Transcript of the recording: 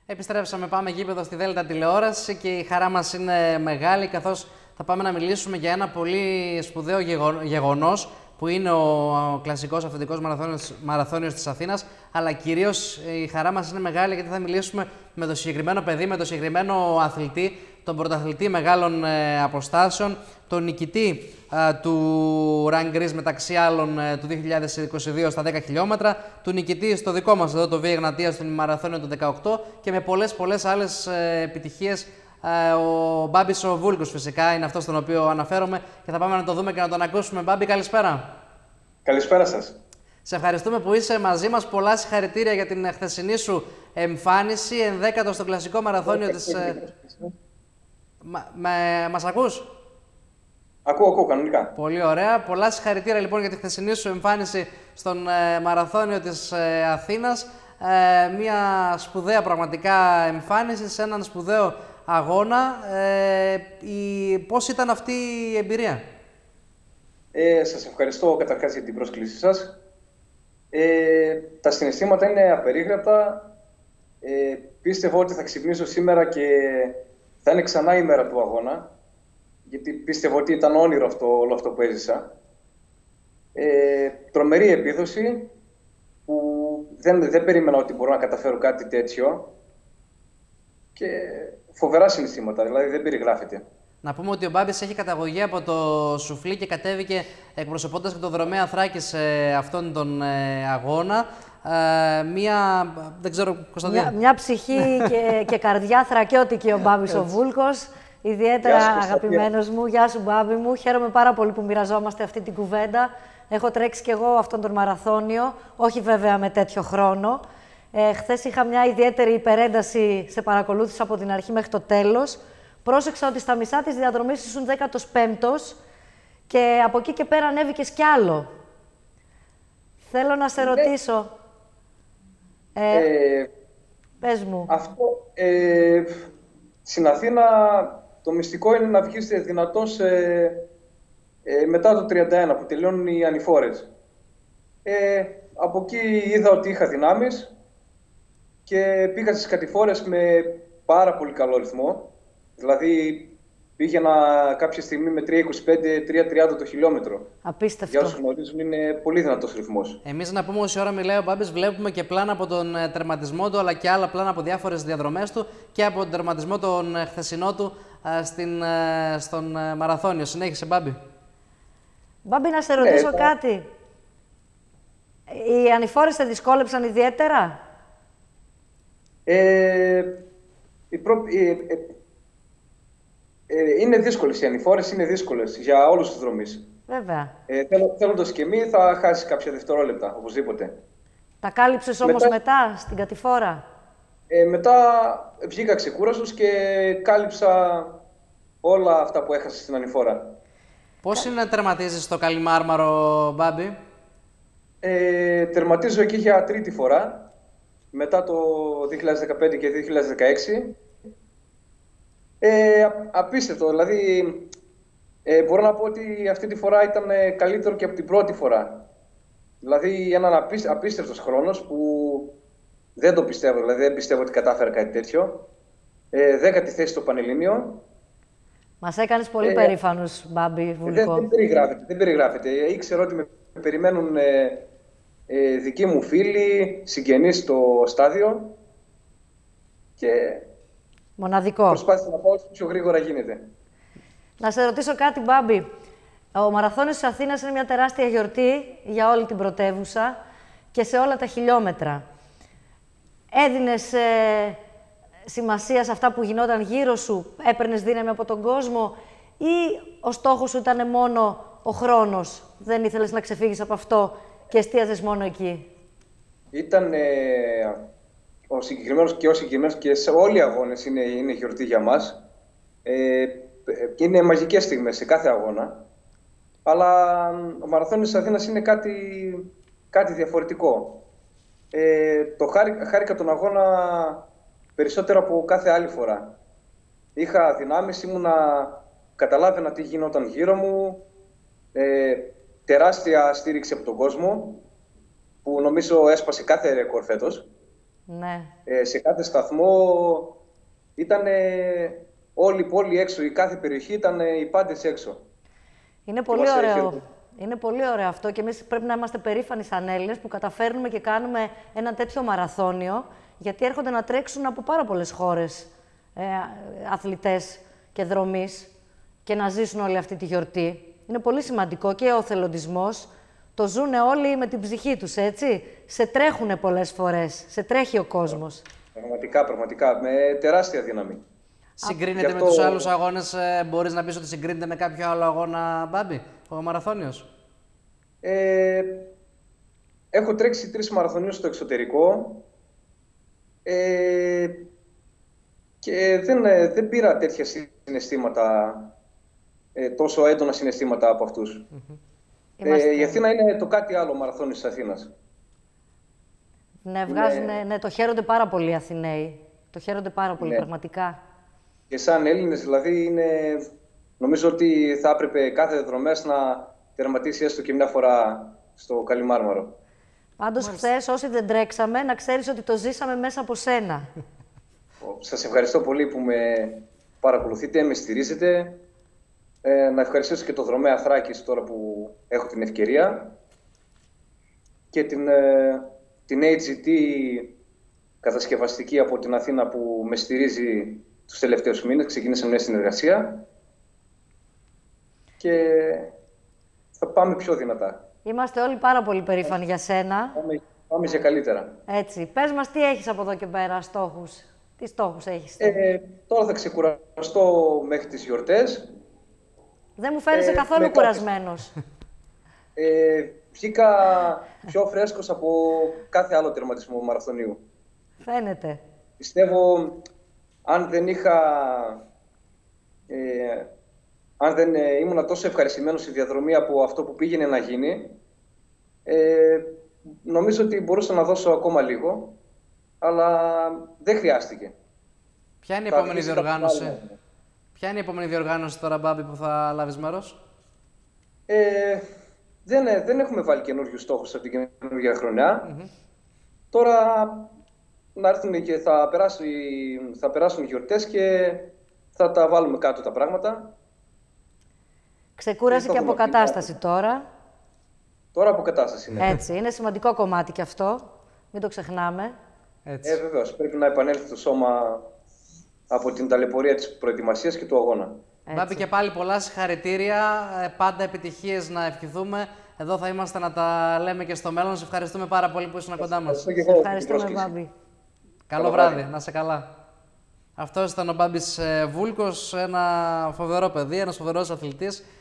Επιστρέψαμε, πάμε γήπεδο στη Δέλτα τηλεόραση και η χαρά μας είναι μεγάλη, καθώς θα πάμε να μιλήσουμε για ένα πολύ σπουδαίο γεγονός που είναι ο κλασικός αυθεντικός μαραθώνιος της Αθήνας, αλλά κυρίως η χαρά μας είναι μεγάλη γιατί θα μιλήσουμε με το συγκεκριμένο παιδί, με το συγκεκριμένο αθλητή, τον πρωταθλητή μεγάλων αποστάσεων, τον νικητή του Run Greece μεταξύ άλλων του 2022 στα 10 χιλιόμετρα, του νικητή στο δικό μας εδώ το Β' Εγνατίας στον μαραθώνιο του 18 και με πολλές άλλες επιτυχίες. Ο Μπάμπης ο Βούλκος φυσικά είναι αυτός στον οποίο αναφέρομαι και θα πάμε να το δούμε και να τον ακούσουμε. Μπάμπη, καλησπέρα. Καλησπέρα σας. Σε ευχαριστούμε που είσαι μαζί μας. Πολλά συγχαρητήρια για την χθεσινή σου εμφάνιση, 11ο στο κλασικό μαραθώνιο της... Μας ακούς? Ακούω, κανονικά. Πολύ ωραία. Πολλά συγχαρητήρια λοιπόν για τη χθεσινή σου εμφάνιση στον μαραθώνιο της Αθήνας. Μια σπουδαία πραγματικά εμφάνιση σε έναν σπουδαίο αγώνα. Πώς ήταν αυτή η εμπειρία? Σας ευχαριστώ καταρχάς για την πρόσκλησή σας. Τα συναισθήματα είναι απερίγραπτα. Πίστευα ότι θα ξυπνήσω σήμερα και θα είναι ξανά η μέρα του αγώνα. Γιατί πίστευα ότι ήταν όνειρο όλο αυτό που έζησα. Τρομερή επίδοση που δεν περίμενα ότι μπορώ να καταφέρω κάτι τέτοιο. Και φοβερά συναισθήματα, δηλαδή δεν περιγράφεται. Να πούμε ότι ο Μπάμπης έχει καταγωγή από το Σουφλί και κατέβηκε εκπροσωπώντας και το Δρομέα Θράκη σε αυτόν τον αγώνα. Δεν ξέρω, Κωνσταντίνα. Μια ψυχή και καρδιά θρακιώτικη ο Μπάμπης ο Βούλκος. Ιδιαίτερα αγαπημένος μου. Γεια σου, Μπάμπη μου. Χαίρομαι πάρα πολύ που μοιραζόμαστε αυτή την κουβέντα. Έχω τρέξει κι εγώ αυτόν τον μαραθώνιο, όχι βέβαια με τέτοιο χρόνο. Χθες είχα μια ιδιαίτερη υπερένταση, σε παρακολούθησα από την αρχή μέχρι το τέλος. Πρόσεξα ότι στα μισά της διαδρομής ήσουν 15ος και από εκεί και πέρα ανέβηκες κι άλλο. Θέλω να σε ρωτήσω. Πες μου. Αυτό, στην Αθήνα το μυστικό είναι να βγεις δυνατός μετά το 31 που τελειώνουν οι ανηφόρες. Από εκεί είδα ότι είχα δυνάμεις και πήγα στις κατηφόρες με πάρα πολύ καλό ρυθμό. Δηλαδή πήγαινα κάποια στιγμή με 3.25-3.30 το χιλιόμετρο. Απίστευτο. Για όσους γνωρίζουν είναι πολύ δυνατός ρυθμός. Εμείς να πούμε όση ώρα μιλάει ο Μπάμπης, βλέπουμε και πλάνα από τον τερματισμό του, αλλά και άλλα πλάνα από διάφορες διαδρομές του και από τον τερματισμό τον χθεσινό του στον μαραθώνιο. Συνέχισε, Μπάμπη. Μπάμπη, να σε ρωτήσω κάτι. Οι ανηφόρες σε δυσκόλεψαν ιδιαίτερα? Είναι δύσκολες οι ανηφόρες, είναι δύσκολες για όλους τους δρομείς. Βέβαια. Θέλοντας και μη θα χάσει κάποια δευτερόλεπτα, οπωσδήποτε. Τα κάλυψες όμως μετά στην κατηφόρα? Μετά βγήκα ξεκούραστος και κάλυψα όλα αυτά που έχασα στην ανηφόρα. Πώς είναι να τερματίζεις στο Καλιμάρμαρο, Μπάμπη? Τερματίζω εκεί για τρίτη φορά, μετά το 2015 και 2016. Απίστευτο, δηλαδή μπορώ να πω ότι αυτή τη φορά ήταν καλύτερο και από την πρώτη φορά. Δηλαδή έναν απίστευτος χρόνος που δεν το πιστεύω, δηλαδή δεν πιστεύω ότι κατάφερα κάτι τέτοιο. 10η θέση στο Πανελλήνιο. Μας έκανες πολύ περήφανους, Μπάμπη Βουλικό. Δεν περιγράφεται. Ήξερα ότι με περιμένουν δικοί μου φίλοι, συγγενείς στο στάδιο και μοναδικό. Προσπάθησα να πάω όσο πιο γρήγορα γίνεται. Να σε ρωτήσω κάτι, Μπάμπη. Ο Μαραθώνιος της Αθήνας είναι μια τεράστια γιορτή για όλη την πρωτεύουσα και σε όλα τα χιλιόμετρα. Έδινες σημασία σε αυτά που γινόταν γύρω σου, έπαιρνες δύναμη από τον κόσμο ή ο στόχος σου ήταν μόνο ο χρόνος, δεν ήθελες να ξεφύγεις από αυτό και εστίαζες μόνο εκεί? Ήταν ο συγκεκριμένος και σε όλοι οι αγώνες είναι γιορτή για μας. Είναι μαγικές στιγμές σε κάθε αγώνα. Αλλά ο Μαραθώνιος της Αθήνας είναι κάτι διαφορετικό. Χάρηκα τον αγώνα περισσότερο από κάθε άλλη φορά. Είχα δυνάμεις, καταλάβαινα τι γινόταν γύρω μου. Τεράστια στήριξη από τον κόσμο, που νομίζω έσπασε κάθε ρεκόρ φέτος. Ναι. Σε κάθε σταθμό ήταν όλη η πόλη έξω, η κάθε περιοχή ήταν οι πάντες έξω. Είναι πολύ ωραίο. Είναι πολύ ωραίο αυτό και εμείς πρέπει να είμαστε περήφανοι σαν Έλληνες που καταφέρνουμε και κάνουμε ένα τέτοιο μαραθώνιο, γιατί έρχονται να τρέξουν από πάρα πολλές χώρες αθλητές και δρομείς και να ζήσουν όλη αυτή τη γιορτή. Είναι πολύ σημαντικό και ο θελοντισμός. Το ζουν όλοι με την ψυχή τους, έτσι. Σε τρέχουνε πολλές φορές. Σε τρέχει ο κόσμος. Πραγματικά. Με τεράστια δύναμη. Συγκρίνεται με τους άλλους αγώνες, μπορείς να πεις ότι συγκρίνεται με κάποιο άλλο αγώνα, Μπάμπη, ο μαραθώνιος? Έχω τρέξει 3 μαραθωνίους στο εξωτερικό και δεν πήρα τέτοια συναισθήματα, τόσο έντονα συναισθήματα από αυτούς. Η Αθήνα είναι το κάτι άλλο μαραθώνιο της Αθήνας. Ναι, ναι, το χαίρονται πάρα πολύ οι Αθηναίοι. Το χαίρονται πάρα πολύ, πραγματικά. Και σαν Έλληνες, δηλαδή, νομίζω ότι θα έπρεπε κάθε δρομέας να τερματίσει έστω και μια φορά στο Καλιμάρμαρο. Πάντως, χθες, όσοι δεν τρέξαμε, να ξέρεις ότι το ζήσαμε μέσα από σένα. Σας ευχαριστώ πολύ που με παρακολουθείτε, με στηρίζετε. Να ευχαριστήσω και το δρομέα Θράκης τώρα που έχω την ευκαιρία και την AGT κατασκευαστική από την Αθήνα που με στηρίζει τους τελευταίους μήνες. Ξεκίνησα μια συνεργασία και θα πάμε πιο δυνατά. Είμαστε όλοι πάρα πολύ περήφανοι για σένα. Πάμε για καλύτερα. Έτσι. Πες μας τι έχεις από εδώ και πέρα, στόχους. Τι στόχους έχεις? Τώρα θα ξεκουραστώ μέχρι τις γιορτές. Δεν μου φαίνεσαι καθόλου κουρασμένος. Βγήκα πιο φρέσκος από κάθε άλλο τερματισμό μαραθωνίου. Φαίνεται. Πιστεύω, αν δεν ήμουν τόσο ευχαριστημένος στη διαδρομή από αυτό που πήγαινε να γίνει, νομίζω ότι μπορούσα να δώσω ακόμα λίγο, αλλά δεν χρειάστηκε. Ποια είναι η επόμενη διοργάνωση? Ποια είναι η επόμενη διοργάνωση τώρα, Μπάμπη, που θα λάβεις μέρος? Δεν έχουμε βάλει καινούριους στόχους από την καινούργια χρονιά. Τώρα να έρθουν και θα περάσουν οι γιορτές και θα τα βάλουμε κάτω τα πράγματα. Ξεκούραση και αποκατάσταση τώρα. Τώρα αποκατάσταση, ναι. Έτσι, είναι σημαντικό κομμάτι και αυτό. Μην το ξεχνάμε. Βεβαίως, πρέπει να επανέλθει το σώμα από την ταλαιπωρία της προετοιμασίας και του αγώνα. Μπάμπη, και πάλι πολλά συγχαρητήρια. Πάντα επιτυχίες να ευχηθούμε. Εδώ θα είμαστε να τα λέμε και στο μέλλον. Σε ευχαριστούμε πάρα πολύ που ήσουν κοντά μας. Ευχαριστούμε, Μπάμπη. Καλό βράδυ, να είσαι καλά. Αυτός ήταν ο Μπάμπης Βούλκος, ένα φοβερό παιδί, ένας φοβερός αθλητής.